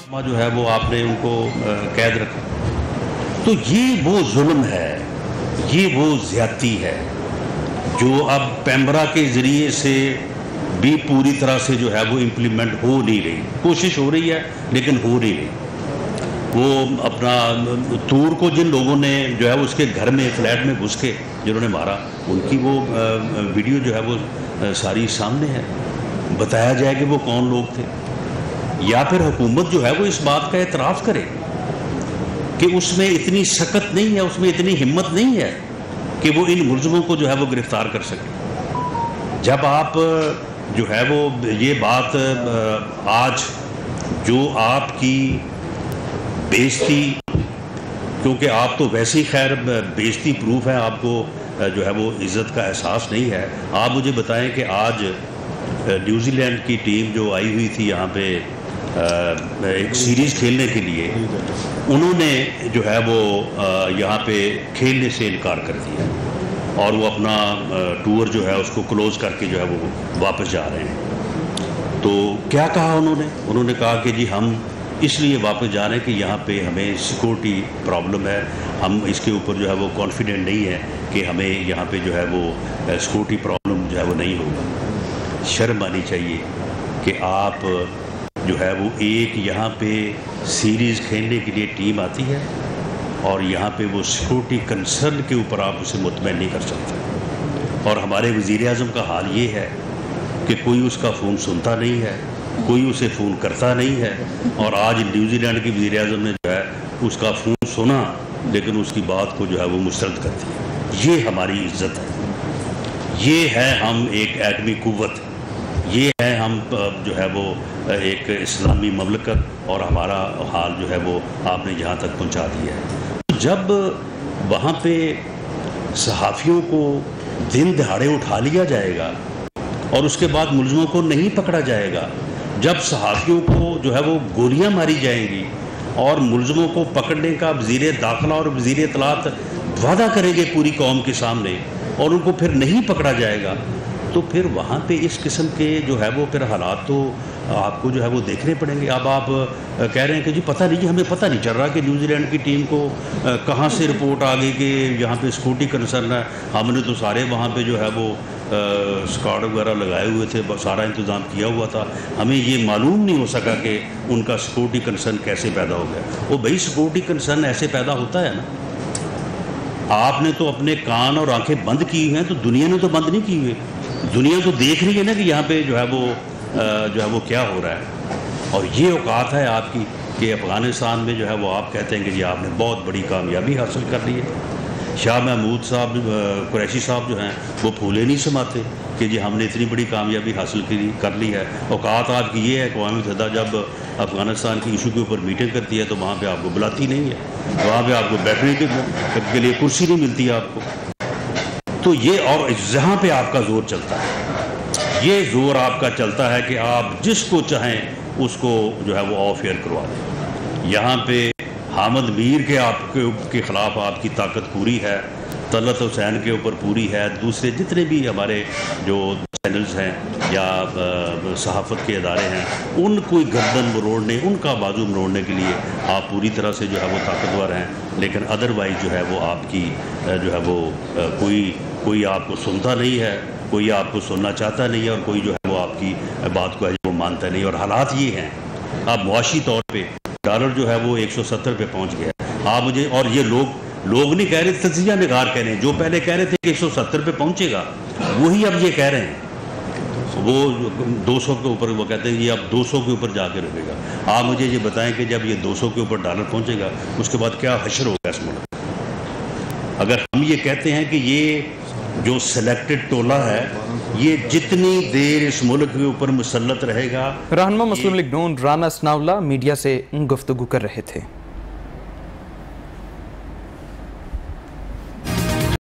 جو ہے وہ آپ نے ان کو قید رکھا. تو یہ وہ ظلم ہے, یہ وہ زیادتی ہے جو اب پیمبرا کے ذریعے سے بھی پوری طرح سے جو ہے وہ امپلیمنٹ ہو نہیں رہی. کوشش ہو رہی ہے لیکن ہو نہیں رہی. وہ اپنا طور کو جن لوگوں نے جو ہے اس کے گھر میں فلیٹ میں گھس کے جنہوں نے مارا, ان کی وہ ویڈیو جو ہے وہ ساری سامنے ہے. بتایا جائے کہ وہ کون لوگ تھے, یا پھر حکومت جو ہے وہ اس بات کا اعتراف کرے کہ اس میں اتنی سخت نہیں ہے, اس میں اتنی ہمت نہیں ہے کہ وہ ان ملزموں کو جو ہے وہ گرفتار کر سکے. جب آپ جو ہے وہ یہ بات آج جو آپ کی بیزتی, کیونکہ آپ تو ویسے ہی خیر بیزتی پروف ہے, آپ کو جو ہے وہ عزت کا احساس نہیں ہے. آپ مجھے بتائیں کہ آج نیوزی لینڈ کی ٹیم جو آئی ہوئی تھی یہاں پہ ایک سیریز کھیلنے کے لیے, انہوں نے جو ہے وہ یہاں پہ کھیلنے سے انکار کر دیا اور وہ اپنا ٹور جو ہے اس کو کلوز کر کے جو ہے وہ واپس جا رہے ہیں. تو کیا کہا انہوں نے کہا کہ جی ہم اس لیے واپس جا رہے ہیں کہ یہاں پہ ہمیں سیکورٹی پرابلم ہے, ہم اس کے اوپر جو ہے وہ کانفیڈنٹ نہیں ہے کہ ہمیں یہاں پہ جو ہے وہ سیکورٹی پرابلم جو ہے وہ نہیں ہوگا. شرم آنی چاہیے کہ آپ جو ہے وہ ایک یہاں پہ سیریز کھیلنے کے لیے ٹیم آتی ہے اور یہاں پہ وہ سیکورٹی کنسرن کے اوپر آپ اسے مطمئن نہیں کر سکتے. اور ہمارے وزیر اعظم کا حال یہ ہے کہ کوئی اس کا فون سنتا نہیں ہے, کوئی اسے فون کرتا نہیں ہے. اور آج نیوزی لینڈ کی وزیر اعظم نے جو ہے اس کا فون سنا لیکن اس کی بات کو جو ہے وہ مسترد کر دی. یہ ہماری عزت ہے, یہ ہے ہم ایک ایٹمی قوت, یہ ہے ہم جو ہے وہ ایک اسلامی مملکت, اور ہمارا حال جو ہے وہ آپ نے جہاں تک پہنچا دیا ہے. جب وہاں پہ صحافیوں کو دن دہاڑے اٹھا لیا جائے گا اور اس کے بعد ملزموں کو نہیں پکڑا جائے گا, جب صحافیوں کو جو ہے وہ گولیاں ماری جائیں گی اور ملزموں کو پکڑنے کا وزیر داخلہ اور وزیر اطلاعات وعدہ کریں گے پوری قوم کے سامنے اور ان کو پھر نہیں پکڑا جائے گا, تو پھر وہاں پہ اس قسم کے جو ہے وہ پھر حالات تو آپ کو جو ہے وہ دیکھنے پڑیں گے. اب آپ کہہ رہے ہیں کہ جی پتہ نہیں, جی ہمیں پتہ نہیں چل رہا کہ نیوزی لینڈ کی ٹیم کو کہاں سے رپورٹ آ گئی کہ یہاں پہ سیکورٹی کنسرن ہے. ہم نے تو سارے وہاں پہ جو ہے وہ اسکواڈ وغیرہ لگائے ہوئے تھے, سارا انتظام کیا ہوا تھا, ہمیں یہ معلوم نہیں ہو سکا کہ ان کا سیکورٹی کنسرن کیسے پیدا ہو گیا. وہ بھائی سیکورٹی کنسرن ایسے پیدا ہوتا ہے نا, آپ نے تو اپنے کان اور آنکھیں بند کی ہوئی ہیں, تو دنیا نے تو بند نہیں کی ہوئی. دنیا تو دیکھ رہی ہے نا کہ یہاں پہ جو ہے وہ کیا ہو رہا ہے. اور یہ اوقات ہے آپ کی کہ افغانستان میں جو ہے وہ آپ کہتے ہیں کہ جی آپ نے بہت بڑی کامیابی حاصل کر لی ہے. شاہ محمود صاحب قریشی صاحب جو ہیں وہ پھولے نہیں سماتے کہ جی ہم نے اتنی بڑی کامیابی حاصل کر لی ہے. اوقات آپ کی یہ ہے کہ اقوام متحدہ جب افغانستان کی ایشو کے اوپر میٹنگ کرتی ہے تو وہاں پہ آپ کو بلاتی نہیں ہے, وہاں پہ آپ کو بیٹھنے کے لیے کرسی نہیں ملتی ہے آپ کو. تو یہ اور جہاں پہ آپ کا زور چلتا ہے, یہ زور آپ کا چلتا ہے کہ آپ جس کو چاہیں اس کو جو ہے وہ آف ایئر کروا دیں. یہاں پہ حامد میر کے آپ کے خلاف آپ کی طاقت پوری ہے, طلعت حسین کے اوپر پوری ہے, دوسرے جتنے بھی ہمارے جو چینلز ہیں یا صحافت کے ادارے ہیں ان کو گردن مروڑنے, ان کا بازو مروڑنے کے لیے آپ پوری طرح سے جو ہے وہ طاقتور ہیں. لیکن ادروائز جو ہے وہ آپ کی جو ہے وہ کوئی آپ کو سنتا نہیں ہے, کوئی آپ کو سننا چاہتا نہیں ہے, اور کوئی جو ہے وہ آپ کی بات کو وہ مانتا نہیں. اور حالات یہ ہیں, اب معاشی طور پہ ڈالر جو ہے وہ 170 پہ پہنچ گیا ہے. آپ مجھے, اور یہ لوگ نہیں کہہ رہے, تجزیہ نگار کہہ رہے ہیں, جو پہلے کہہ رہے تھے کہ 170 پہ پہنچے گا وہی اب یہ کہہ رہے ہیں. وہ 200 کے اوپر وہ کہتے ہیں یہ اب 200 کے اوپر جا کے رکے گا. آپ مجھے یہ بتائیں کہ جب یہ 200 کے اوپر ڈالر پہنچے گا اس کے بعد کیا حشر ہوگا اس ملک. اگر ہم یہ کہتے ہیں کہ یہ جو سلیکٹڈ ٹولہ ہے یہ جتنی دیر اس ملک کے اوپر مسلط رہے گا. رہنما مسلم لیگ نون رانا ثناءاللہ میڈیا سے گفتگو کر رہے تھے.